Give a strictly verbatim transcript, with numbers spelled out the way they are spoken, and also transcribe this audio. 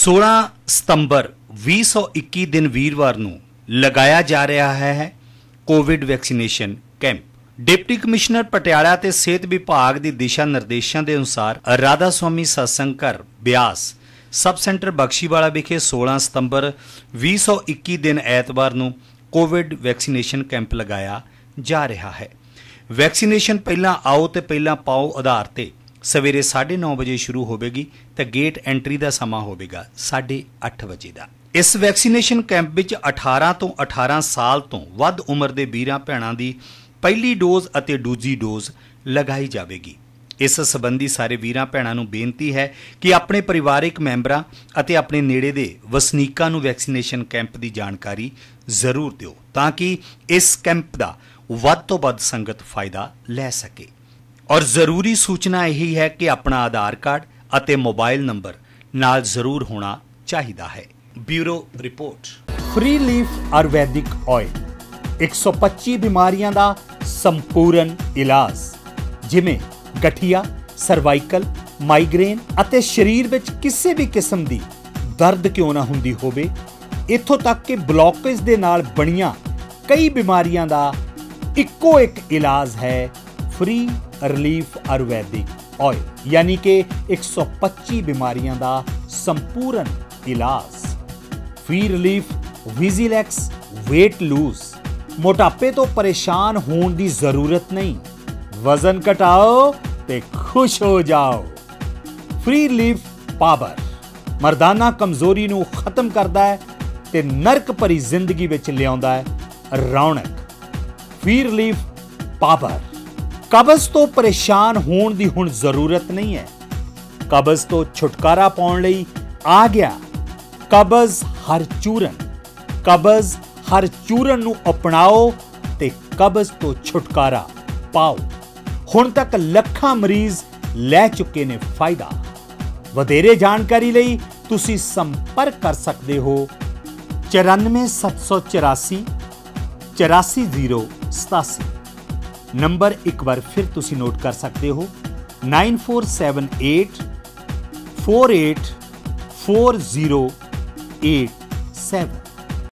सोलह सितंबर ਵੀਹ ਸੌ ਇੱਕੀ दिन वीरवार ਨੂੰ लगाया जा रहा है covid vaccination camp. Deputy commissioner Patiala ते सेहत विभाग के दिशा निर्देशों के अनुसार राधा स्वामी सत्संग घर ब्यास सब सेंटर बख्शीवाला विखे सोलह सितंबर ਵੀਹ सौ ਇੱਕੀ दिन ऐतवार ਨੂੰ कोविड वैक्सीनेशन कैंप लगाया जा रहा है। वैक्सीनेशन पहला आओ तो पहला पाओ आधार ते सवेरे साढ़े नौ बजे शुरू होगी तो गेट एंट्री का समा होगा साढ़े अठ बजे का। इस वैक्सीनेशन कैंप विच अठारह तो अठारह साल तो वध उम्र के वीरां भैणां दी पहली डोज अते दूजी डोज लगाई जाएगी। इस संबंधी सारे वीरां भैणां नूं बेनती है कि अपने परिवारिक मैंबरां अते अपने नेड़े दे वसनीकां नूं वैक्सीनेशन कैंप की जानकारी जरूर दिओ ताकि इस कैंप का वध तो वध संगत फायदा लै सके। और जरूरी सूचना यही है कि अपना आधार कार्ड अते मोबाइल नंबर नाल जरूर होना चाहिए है। Bureau report. फ्री लीफ आयुर्वैदिक ऑयल एक सौ पच्चीस बीमारियां दा संपूर्ण इलाज जिमें गठिया, सर्वाइकल, माइग्रेन अते शरीर विच किसी भी किस्म दी दर्द क्यों ना हुंदी होवे, इत्थों तक कि ब्लॉकेज दे नाल बणियां कई बीमारियां दा इक्को एक इलाज है फ्री रिलीफ आयुर्वैदिक ऑयल, यानी कि एक सौ पच्चीस बीमारियां दा संपूर्ण इलाज। Free relief Vigilax weight lose, मोटापे तो परेशान होने की जरूरत नहीं, वजन घटाओ ते खुश हो जाओ। फ्री रिलीफ पावर मर्दाना कमजोरी नूं खत्म करता है ते नरक भरी जिंदगी विच लियाउंदा है रौनक। फ्री रिलीफ पावर कब्ज तो परेशान होने की हुण जरूरत नहीं है, कब्ज तो छुटकारा पाउण लई आ गया कब्ज हर चूरन। कब्ज हर चूरन नूं अपनाओ ते कब्ज तो छुटकारा पाओ। हुण तक लखां मरीज लै चुके ने फायदा। वधेरे जानकारी लई तुसी संपर्क कर सकते हो चौरानवे सत्त सौ चौरासी चौरासी जीरो सतासी। नंबर एक बार फिर तुसी नोट कर सकते हो nine four seven eight four eight four zero eight seven.